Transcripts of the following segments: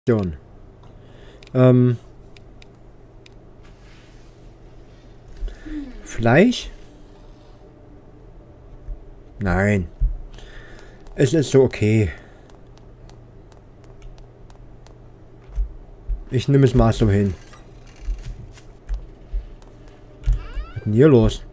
Fleisch? Nein. Es ist so okay. Ich nehme es mal so hin. Was ist denn hier los?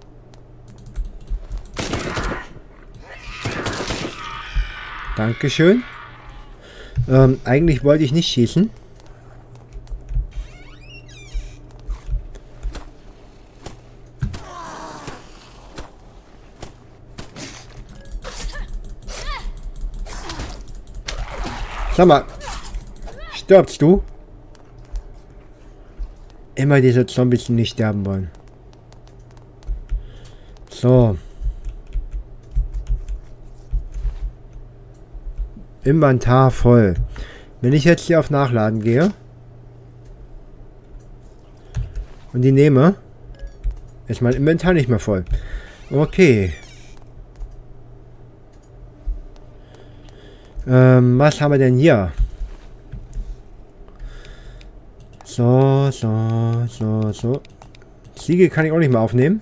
Dankeschön. Eigentlich wollte ich nicht schießen. Sag mal, stirbst du? Immer diese Zombies, die nicht sterben wollen. So. Inventar voll. Wenn ich jetzt hier auf Nachladen gehe und die nehme, ist mein Inventar nicht mehr voll. Okay. Was haben wir denn hier? So. Ziegel kann ich auch nicht mehr aufnehmen.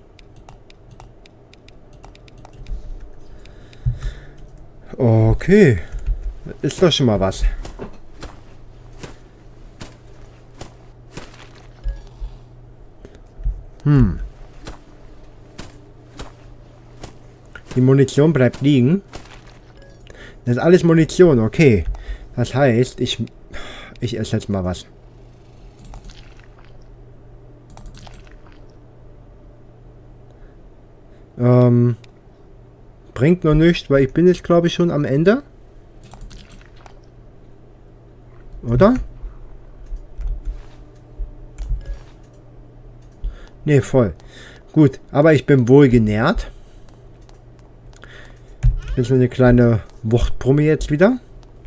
Okay. Ist doch schon mal was. Die Munition bleibt liegen. Das ist alles Munition, okay. Das heißt, ich esse jetzt mal was. Bringt noch nichts, weil ich bin jetzt, glaube ich, schon am Ende. Oder? Ne, voll. Gut, aber ich bin wohl genährt. Jetzt so eine kleine Wuchtbrumme jetzt wieder.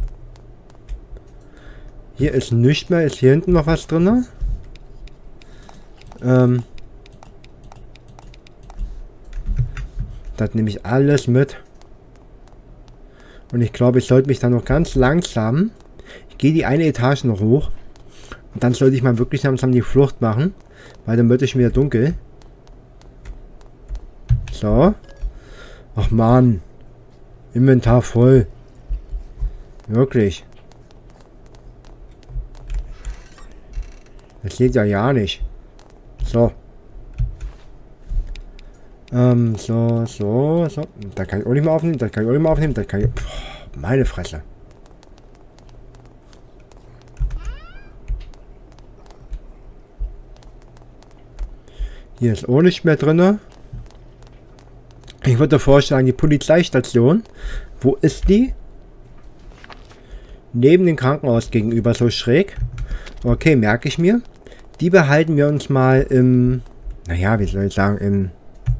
Hier ist nichts mehr. Ist hier hinten noch was drin? Das nehme ich alles mit. Und ich glaube, ich sollte mich dann noch ganz langsam... Ich gehe die eine Etage noch hoch. Und dann sollte ich mal wirklich langsam die Flucht machen. Weil dann wird es schon wieder dunkel. So. Ach man. Inventar voll. Wirklich. Das geht ja ja nicht. So. So. Da kann ich auch nicht mehr aufnehmen. Das kann ich auch nicht mehr aufnehmen. Das kann ich... Boah, meine Fresse. Hier ist auch nicht mehr drin. Ich würde vorschlagen, die Polizeistation. Wo ist die? Neben dem Krankenhaus gegenüber, so schräg. Okay, merke ich mir. Die behalten wir uns mal im... Naja, wie soll ich sagen,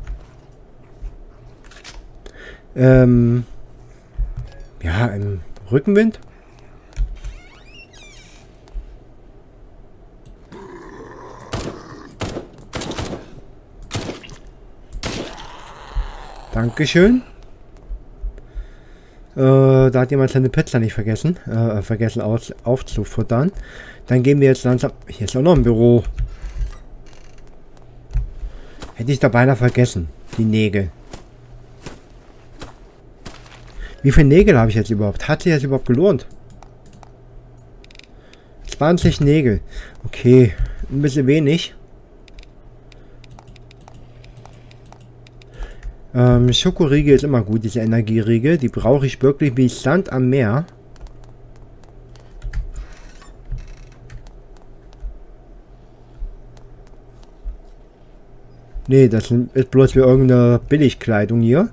ja, im Rückenwind. Dankeschön. Da hat jemand seine Pizza nicht vergessen. Aufzufuttern. Dann gehen wir jetzt langsam... Hier ist auch noch ein Büro. Hätte ich da beinahe vergessen. Die Nägel. Wie viele Nägel habe ich jetzt überhaupt? Hat sich das überhaupt gelohnt? 20 Nägel. Okay. Ein bisschen wenig. Schokoriegel ist immer gut, diese Energieriegel. Die brauche ich wirklich wie Sand am Meer. Nee, das ist bloß für irgendeine Billigkleidung hier.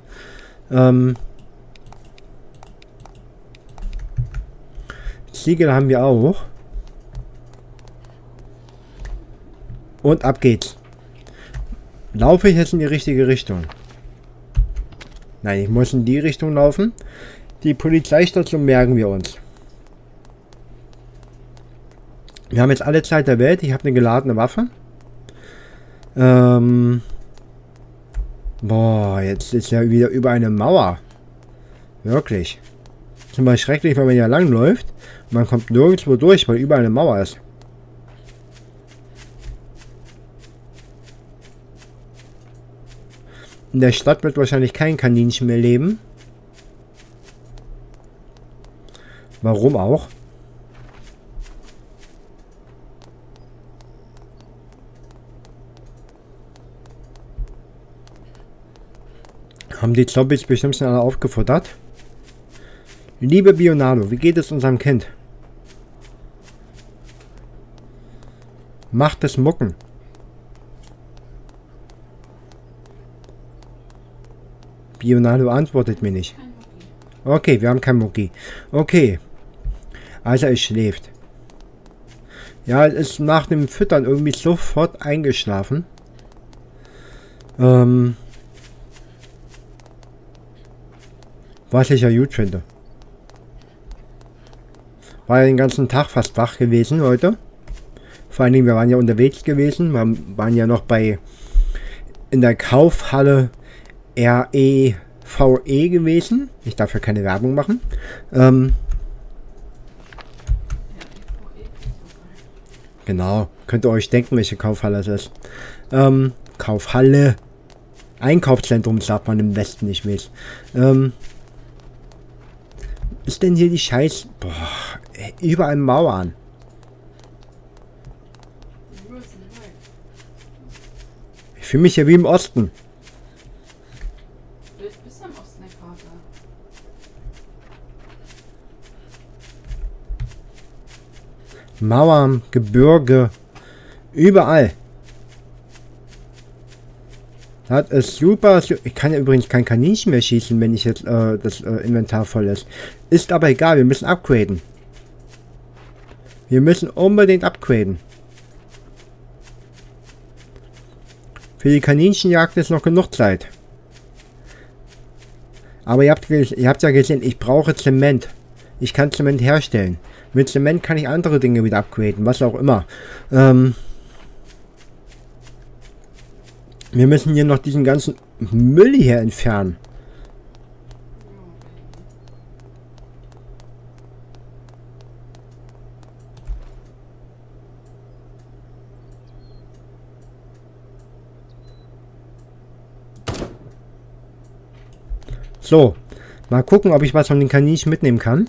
Ziegel haben wir auch. Und ab geht's. Laufe ich jetzt in die richtige Richtung? Nein, ich muss in die Richtung laufen. Die Polizeistation merken wir uns. Wir haben jetzt alle Zeit der Welt. Ich habe eine geladene Waffe. Boah, jetzt ist ja wieder über eine Mauer. Wirklich. Das ist immer schrecklich, wenn man ja langläuft Man kommt nirgendwo durch, weil überall eine Mauer ist. In der Stadt wird wahrscheinlich kein Kaninchen mehr leben. Warum auch? Haben die Zombies bestimmt schon alle aufgefuttert? Liebe Bionado, wie geht es unserem Kind? Macht es Mucken. Bionado antwortet mir nicht. Okay, wir haben kein Mucki. Okay. Also es schläft. Ja, es ist nach dem Füttern irgendwie sofort eingeschlafen. Was ich ja gut finde. War ja den ganzen Tag fast wach gewesen heute. Vor allen Dingen, wir waren ja unterwegs gewesen. Wir waren ja noch in der Kaufhalle REVE gewesen. Ich darf ja keine Werbung machen. Genau, könnt ihr euch denken, welche Kaufhalle es ist. Kaufhalle. Einkaufszentrum sagt man im Westen nicht mehr. Ist denn hier die Scheiß... Boah, überall Mauern. Ich fühle mich ja wie im Osten. Du bist am Osten der Karte. Mauern, Gebirge, überall. Das ist super. Ich kann ja übrigens kein Kaninchen mehr schießen, wenn ich jetzt das Inventar voll ist. Ist aber egal, wir müssen upgraden. Wir müssen unbedingt upgraden. Für die Kaninchenjagd ist noch genug Zeit. Aber ihr habt ja gesehen, ich brauche Zement. Ich kann Zement herstellen. Mit Zement kann ich andere Dinge wieder upgraden, was auch immer. Wir müssen hier noch diesen ganzen Müll hier entfernen. So, mal gucken, ob ich was von den Kaninchen mitnehmen kann.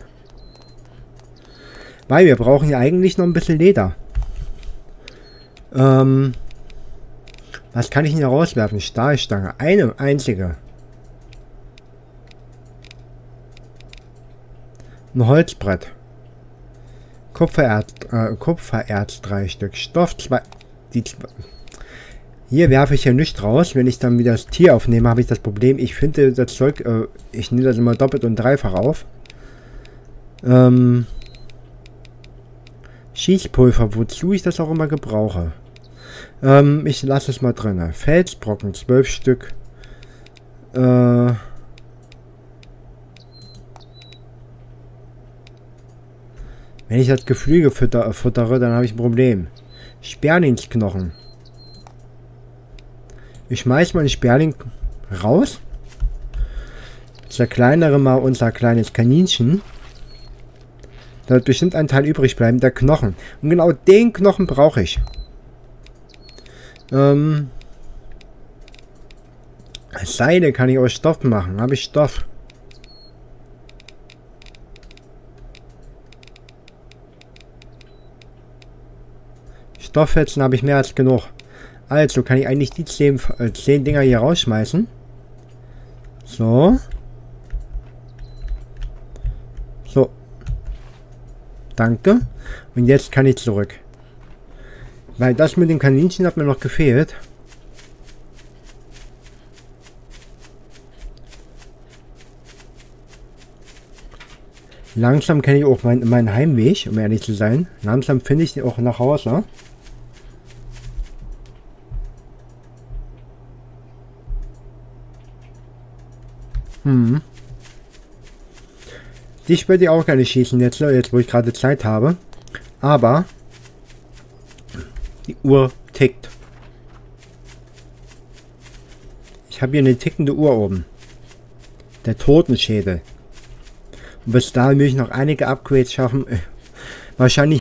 Weil wir brauchen ja eigentlich noch ein bisschen Leder. Was kann ich denn hier rauswerfen? Stahlstange. Eine einzige. Ein Holzbrett. Kupfererz 3 Stück. Stoff 2. Hier werfe ich ja nichts raus. Wenn ich dann wieder das Tier aufnehme, habe ich das Problem. Ich finde das Zeug, ich nehme das immer doppelt und dreifach auf. Schießpulver, wozu ich das auch immer gebrauche. Ich lasse es mal drin. Felsbrocken, 12 Stück. Wenn ich das Geflügel futtere, dann habe ich ein Problem. Sperlingsknochen. Ich schmeiß mal den Sperling raus. Zerkleinere mal unser kleines Kaninchen. Da wird bestimmt ein Teil übrig bleiben, der Knochen. Und genau den Knochen brauche ich. Seide kann ich aus Stoff machen. Habe ich Stoff? Stofffetzen habe ich mehr als genug. Also kann ich eigentlich die 10 Dinger hier rausschmeißen. So. So. Danke. Und jetzt kann ich zurück. Weil das mit dem Kaninchen hat mir noch gefehlt. Langsam kenne ich auch meinen Heimweg, um ehrlich zu sein. Langsam finde ich auch nach Hause. Dich würde ich auch gerne schießen jetzt wo ich gerade Zeit habe. Aber die Uhr tickt. Ich habe hier eine tickende Uhr oben. Der Totenschädel. Und bis dahin will ich noch einige Upgrades schaffen, wahrscheinlich